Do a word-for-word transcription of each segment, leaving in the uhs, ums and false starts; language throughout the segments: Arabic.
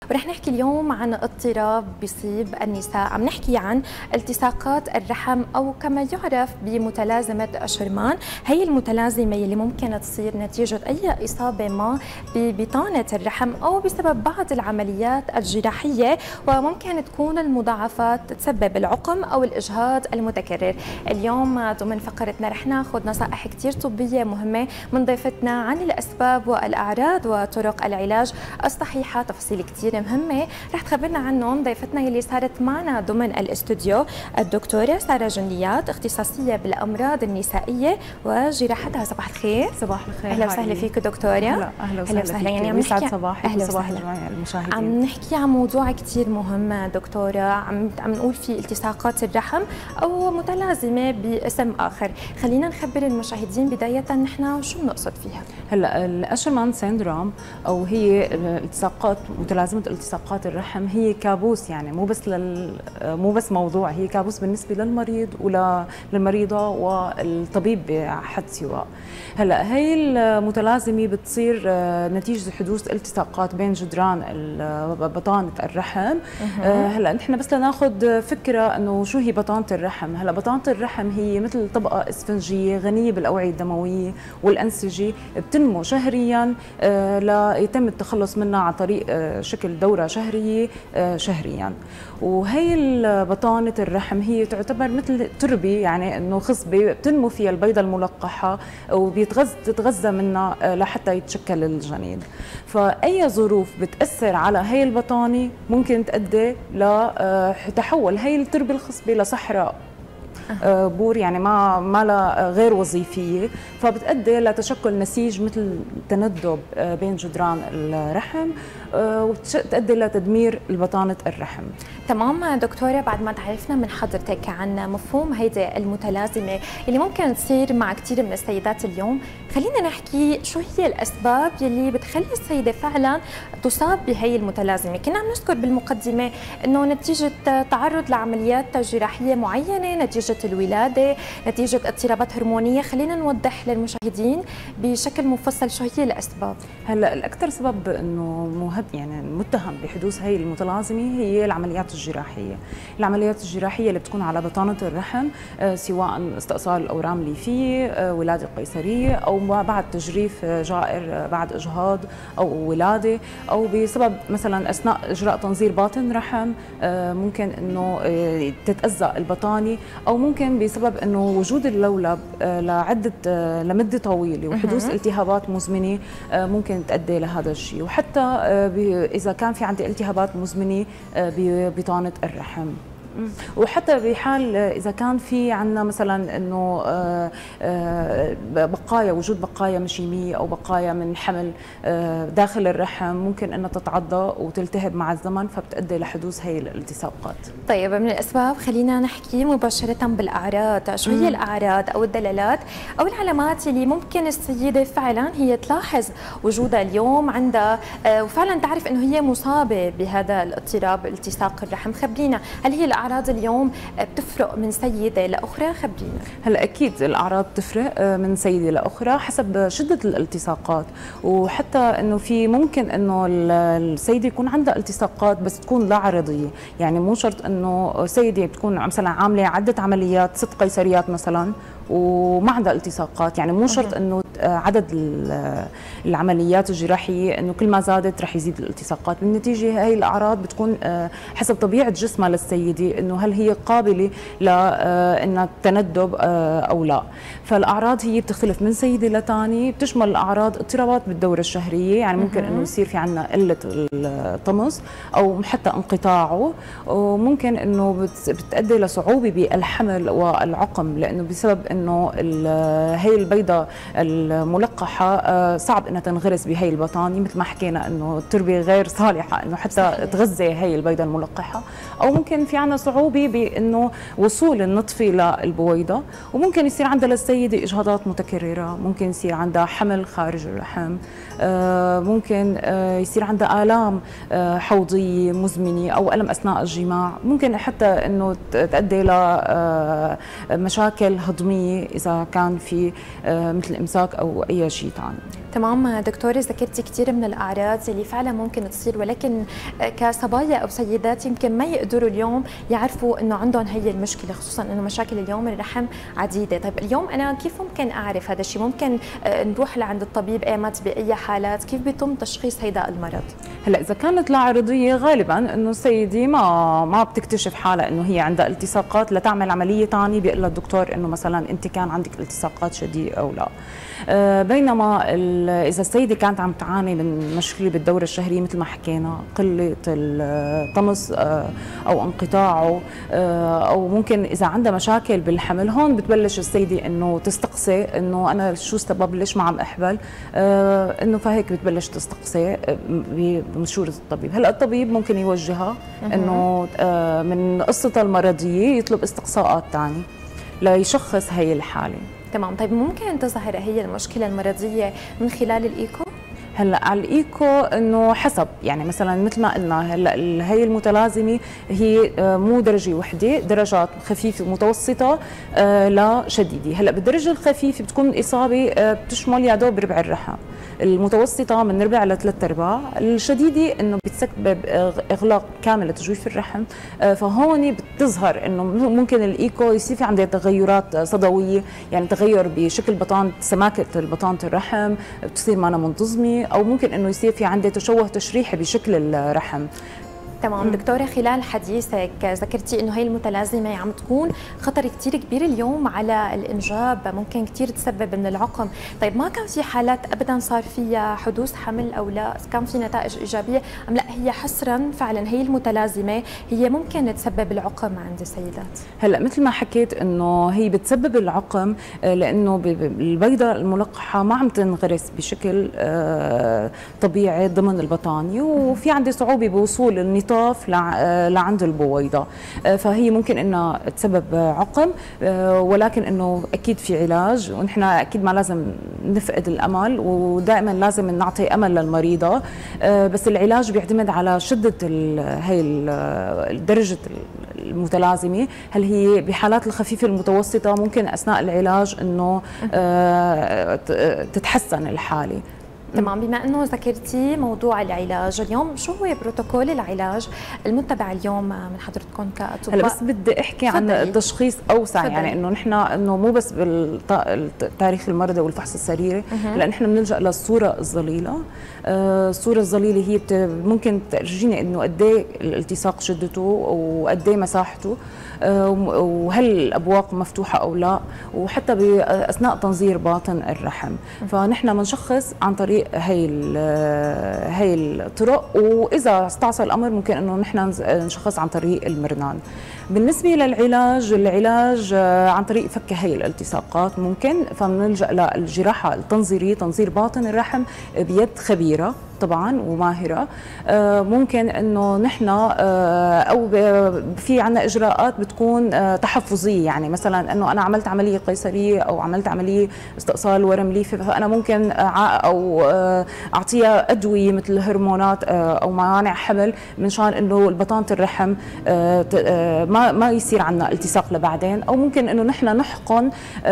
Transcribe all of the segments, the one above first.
ورح نحكي اليوم عن اضطراب بيصيب النساء، عم نحكي عن التصاقات الرحم أو كما يعرف بمتلازمة شرمان. هي المتلازمة اللي ممكن تصير نتيجة أي إصابة ما ببطانة الرحم أو بسبب بعض العمليات الجراحية، وممكن تكون المضاعفات تسبب العقم أو الإجهاض المتكرر. اليوم ضمن فقرتنا رح ناخذ نصائح كتير طبية مهمة من ضيفتنا عن الأسباب والأعراض وطرق العلاج الصحيحة. تفاصيل كتير مهمة رح تخبرنا عنهم ضيفتنا اللي صارت معنا ضمن الاستوديو، الدكتورة سارة جنيات، اختصاصية بالأمراض النسائية وجراحتها. صباح الخير. صباح الخير. أهلا وسهلا فيك دكتورة. أهلا أهلا وسهلا. يعني عم نحكي صباحك وصباح جميع المشاهدين. عم نحكي عن موضوع كتير مهم دكتورة، عم عم نقول في التصاقات الرحم أو متلازمة باسم آخر. خلينا نخبر المشاهدين بداية نحن شو بنقصد فيها. هلا الاشرمان سيندروم او هي التصاقات متلازمه التصاقات الرحم هي كابوس، يعني مو بس لل مو بس موضوع، هي كابوس بالنسبه للمريض وللمريضه والطبيب بحد سواء. هلا هي المتلازمه بتصير نتيجه حدوث التصاقات بين جدران بطانه الرحم. هلا نحن بس لناخذ فكره انه شو هي بطانه الرحم. هلا بطانه الرحم هي مثل طبقه اسفنجيه غنيه بالاوعيه الدمويه والانسجه، بتنمو شهريا ليتم التخلص منها عن طريق شكل دوره شهريه شهريا. وهي بطانه الرحم هي تعتبر مثل تربه، يعني انه خصبه بتنمو فيها البيضه الملقحه وبيتغذى منها لحتى يتشكل الجنين. فاي ظروف بتاثر على هي البطانه ممكن تؤدي لتحول هي التربه الخصبه لصحراء أه. بور، يعني ما ما لها غير وظيفيه، فبتؤدي لتشكل نسيج مثل تندب بين جدران الرحم وتؤدي لتدمير بطانه الرحم. تمام دكتوره، بعد ما تعرفنا من حضرتك عن مفهوم هيدي المتلازمه اللي ممكن تصير مع كثير من السيدات اليوم، خلينا نحكي شو هي الاسباب يلي بتخلي السيده فعلا تصاب بهي المتلازمه. كنا عم نذكر بالمقدمه انه نتيجه تعرض لعمليات جراحيه معينه، نتيجه الولاده، نتيجه اضطرابات هرمونيه. خلينا نوضح للمشاهدين بشكل مفصل شو هي الاسباب. هلا الاكثر سبب انه مهد يعني متهم بحدوث هي المتلازمه هي العمليات الجراحيه. العمليات الجراحيه اللي بتكون على بطانه الرحم، سواء استئصال الاورام الليفيه، ولاده قيصريه، او بعد تجريف جائر بعد اجهاض او ولاده، او بسبب مثلا اثناء اجراء تنظير باطن رحم ممكن انه تتاذى البطانه، او ممكن بسبب انه وجود اللولب لعده لمده طويله وحدوث التهابات مزمنه ممكن تؤدي لهذا الشيء. وحتى اذا كان في عندي التهابات مزمنه ببطانه الرحم، وحتى بحال اذا كان في عندنا مثلا انه بقايا، وجود بقايا مشيميه او بقايا من حمل داخل الرحم ممكن انها تتعضى وتلتهب مع الزمن، فبتؤدي لحدوث هي الالتصاقات. طيب من الاسباب خلينا نحكي مباشره بالاعراض. شو هي الاعراض او الدلالات او العلامات اللي ممكن السيده فعلا هي تلاحظ وجودها اليوم عندها وفعلا تعرف انه هي مصابه بهذا الاضطراب التصاق الرحم؟ خبرينا، هل هي الأعراض اليوم بتفرق من سيدة لأخرى؟ خبرينا. هلا أكيد الأعراض بتفرق من سيدة لأخرى حسب شدة الالتصاقات، وحتى إنه في ممكن إنه السيدة يكون عندها التصاقات بس تكون لا عرضية، يعني مو شرط إنه سيدة بتكون مثلا عاملة عدة عمليات، ست قيصريات مثلا وما عندها التصاقات، يعني مو شرط انه عدد العمليات الجراحيه انه كل ما زادت رح يزيد الالتصاقات. بالنتيجه هي الاعراض بتكون حسب طبيعه جسمها للسيده، انه هل هي قابله لانها تندب او لا. فالاعراض هي بتختلف من سيده لثانيه، بتشمل الاعراض اضطرابات بالدوره الشهريه، يعني ممكن انه يصير في عندنا قله الطمس او حتى انقطاعه، وممكن انه بتؤدي لصعوبه بالحمل والعقم، لانه بسبب انه هي البيضه الملقحه صعب انها تنغرس بهي البطانه، مثل ما حكينا انه التربه غير صالحه انه حتى تغذي هي البيضه الملقحه، او ممكن في عندنا صعوبه بانه وصول النطفه للبويضه، وممكن يصير عندها للسيده اجهاضات متكرره، ممكن يصير عندها حمل خارج الرحم، ممكن يصير عندها آلام حوضيه مزمنه او الم اثناء الجماع، ممكن حتى انه تؤدي لمشاكل هضميه اذا كان في مثل امساك او اي شيء ثاني. تمام دكتورة، ذكرتي كثير من الأعراض اللي فعلا ممكن تصير، ولكن كصبايا أو سيدات يمكن ما يقدروا اليوم يعرفوا إنه عندهم هي المشكلة، خصوصا إنه مشاكل اليوم الرحم عديدة. طيب اليوم أنا كيف ممكن أعرف هذا الشيء؟ ممكن نروح لعند الطبيب ايمت بأي حالات؟ كيف بيتم تشخيص هيدا المرض؟ هلا إذا كانت لا عرضية غالبا إنه السيدة ما ما بتكتشف حالها إنه هي عندها التصاقات لتعمل عملية ثانية، بيقول لها الدكتور إنه مثلا أنت كان عندك التصاقات شديدة أو لا. آه بينما إذا السيدة كانت عم تعاني من مشكلة بالدورة الشهرية مثل ما حكينا، قلة الطمس آه أو انقطاعه، آه أو ممكن إذا عندها مشاكل بالحمل، هون بتبلش السيدة إنه تستقصي إنه أنا شو السبب، ليش ما عم أحبل، آه إنه فهيك بتبلش تستقصي بمشورة الطبيب. هلا الطبيب ممكن يوجهها إنه آه من قصتها المرضية يطلب استقصاءات ثانية ليشخص هي الحالة. تمام. طيب ممكن تظهر هي المشكلة المرضية من خلال الإيكو؟ هلا على الايكو انه حسب، يعني مثلا مثل ما قلنا هلا هي المتلازمه هي مو درجه وحده، درجات خفيفه ومتوسطه لشديده. هلا بالدرجه الخفيفه بتكون الاصابه بتشمل يا دوب ربع الرحم، المتوسطه من ربع لثلاث ارباع، الشديده انه بتسبب اغلاق كامل لتجويف الرحم. فهون بتظهر انه ممكن الايكو يصير في عندها تغيرات صدويه، يعني تغير بشكل بطانه سماكه البطانه الرحم بتصير معنا منتظمه، او ممكن انه يصير في عندها تشوه تشريحي بشكل الرحم. تمام دكتورة، خلال حديثك ذكرتي انه هي المتلازمة عم تكون خطر كثير كبير اليوم على الانجاب، ممكن كثير تسبب من العقم. طيب ما كان في حالات ابدا صار فيها حدوث حمل او لا كان في نتائج ايجابية، ام لا هي حصرا فعلا هي المتلازمة هي ممكن تسبب العقم عند السيدات؟ هلا مثل ما حكيت انه هي بتسبب العقم لانه البيضة الملقحة ما عم تنغرس بشكل طبيعي ضمن البطانية، وفي عندي صعوبة بوصول النطاق لعند البويضة، فهي ممكن انها تسبب عقم، ولكن انه اكيد في علاج، ونحن اكيد ما لازم نفقد الامل، ودائما لازم نعطي امل للمريضة، بس العلاج بيعتمد على شدة هي درجة المتلازمة. هل هي بحالات الخفيفة المتوسطة ممكن اثناء العلاج انه تتحسن الحالة. تمام. بما انه ذكرتي موضوع العلاج، اليوم شو هو بروتوكول العلاج المتبع اليوم من حضرتكم كاطباء؟ هلا بس بدي احكي عن التشخيص اوسع، فضل. يعني انه نحن انه مو بس بالتاريخ المرضي والفحص السريري، لا نحن بنلجا للصوره الظليله. آه الصوره الظليله هي ممكن ترجينا انه قد ايه الالتصاق شدته وقد ايه مساحته، آه وهل الابواق مفتوحه او لا، وحتى باثناء تنظير باطن الرحم. فنحن بنشخص عن طريق هي هي الطرق، واذا استعصى الامر ممكن انه نحن نشخص عن طريق المرنان. بالنسبه للعلاج، العلاج عن طريق فك هي الالتصاقات ممكن، فبنلجا للجراحه التنظيريه، تنظير باطن الرحم بيد خبيره طبعا وماهره. ممكن انه نحن او في عندنا اجراءات بتكون تحفظيه، يعني مثلا انه انا عملت عمليه قيصريه او عملت عمليه استئصال ورم ليفي، فانا ممكن او اعطيها ادويه مثل هرمونات او موانع حمل من شان انه البطانه الرحم ما ما يصير عندنا التصاق لبعدين، او ممكن انه نحن نحقن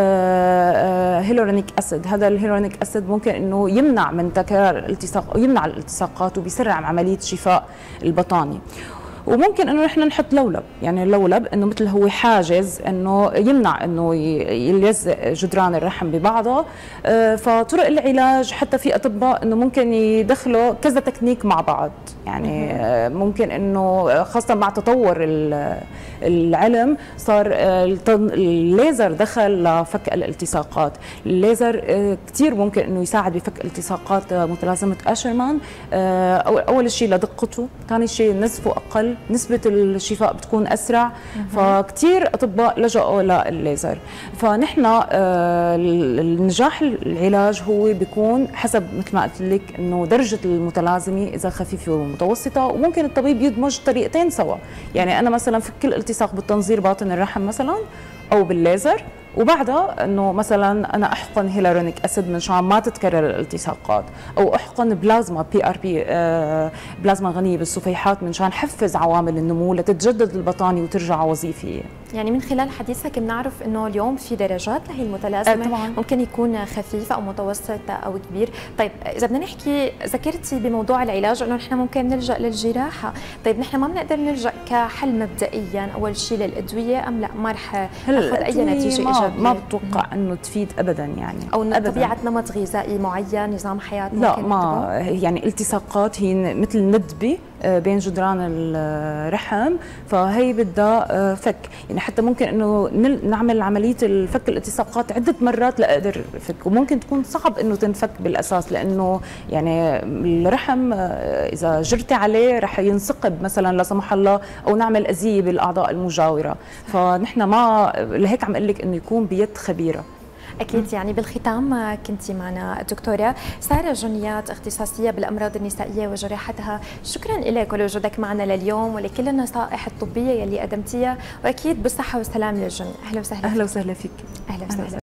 هيلورونيك اسيد. هذا الهيلورونيك اسيد ممكن انه يمنع من تكرار الالتصاق او يمنع الالتصاقات وبيسرع عمليه شفاء البطاني. وممكن انه نحن نحط لولب، يعني اللولب انه مثل هو حاجز انه يمنع انه يلزق جدران الرحم ببعضها. فطرق العلاج حتى في اطباء انه ممكن يدخلوا كذا تكنيك مع بعض، يعني ممكن انه خاصه مع تطور العلم صار الليزر دخل لفك الالتصاقات. الليزر كثير ممكن انه يساعد بفك التصاقات متلازمه اشرمان، اول شيء لدقته، ثاني شيء نزفه اقل، نسبة الشفاء بتكون أسرع، فكتير أطباء لجأوا للليزر. فنحن آه النجاح العلاج هو بيكون حسب مثل ما قلت لك إنه درجة المتلازمة إذا خفيفة ومتوسطة، وممكن الطبيب يدمج طريقتين سوا، يعني أنا مثلا فك الالتصاق بالتنظير باطن الرحم مثلا أو بالليزر، وبعدها انه مثلا انا احقن هيلورونيك اسيد من شان ما تتكرر الالتصاقات، او احقن بلازما بي ار بي آه بلازما غنيه بالسفيحات من شان حفز عوامل النمو لتتجدد البطانه وترجع وظيفيه. يعني من خلال حديثك بنعرف انه اليوم في درجات لهي المتلازمه، آه طبعا. ممكن يكون خفيف او متوسط او كبير. طيب اذا بدنا نحكي، ذكرتي بموضوع العلاج انه نحن ممكن نلجا للجراحه، طيب نحن ما بنقدر نلجا كحل مبدئيا اول شيء للادويه ام لا ما رح ناخذ اي نتيجه ما ايجابيه؟ ما بتوقع انه تفيد ابدا يعني، او انه طبيعه نمط غذائي معين، نظام حياه ممكن لا ما نتبعه؟ يعني التصاقات هي مثل ندبه بين جدران الرحم، فهي بدها فك، يعني حتى ممكن انه نعمل عمليه الفك الالتصاقات عده مرات لاقدر فك، وممكن تكون صعب انه تنفك بالاساس، لانه يعني الرحم اذا جرتي عليه رح ينثقب مثلا لا سمح الله، او نعمل اذيه بالاعضاء المجاوره، فنحن ما لهيك عم اقول لك انه يكون بيد خبيره. أكيد. يعني بالختام كنت معنا الدكتورة سارة جنيات، اختصاصية بالأمراض النسائية وجراحتها. شكرا لك ولوجودك معنا لليوم ولكل النصائح الطبية يلي قدمتيها، وأكيد بالصحة والسلام للجميع. أهلا وسهلا. أهلا وسهلا فيك. أهلا وسهلا.